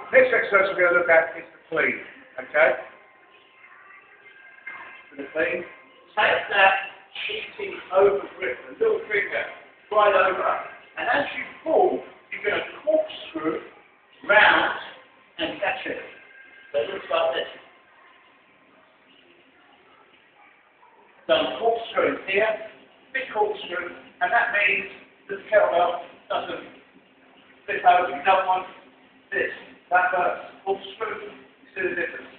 Next exercise we're going to look at is the clean. Okay? For the clean, take that cheating over grip, the little finger right over, and as you pull, you're going to corkscrew round and catch it. So it looks like this. So I'm corkscrewing here, big corkscrew, and that means that the kettlebell doesn't flip over. You don't want this. That hurts. Corkscrew, you see the difference.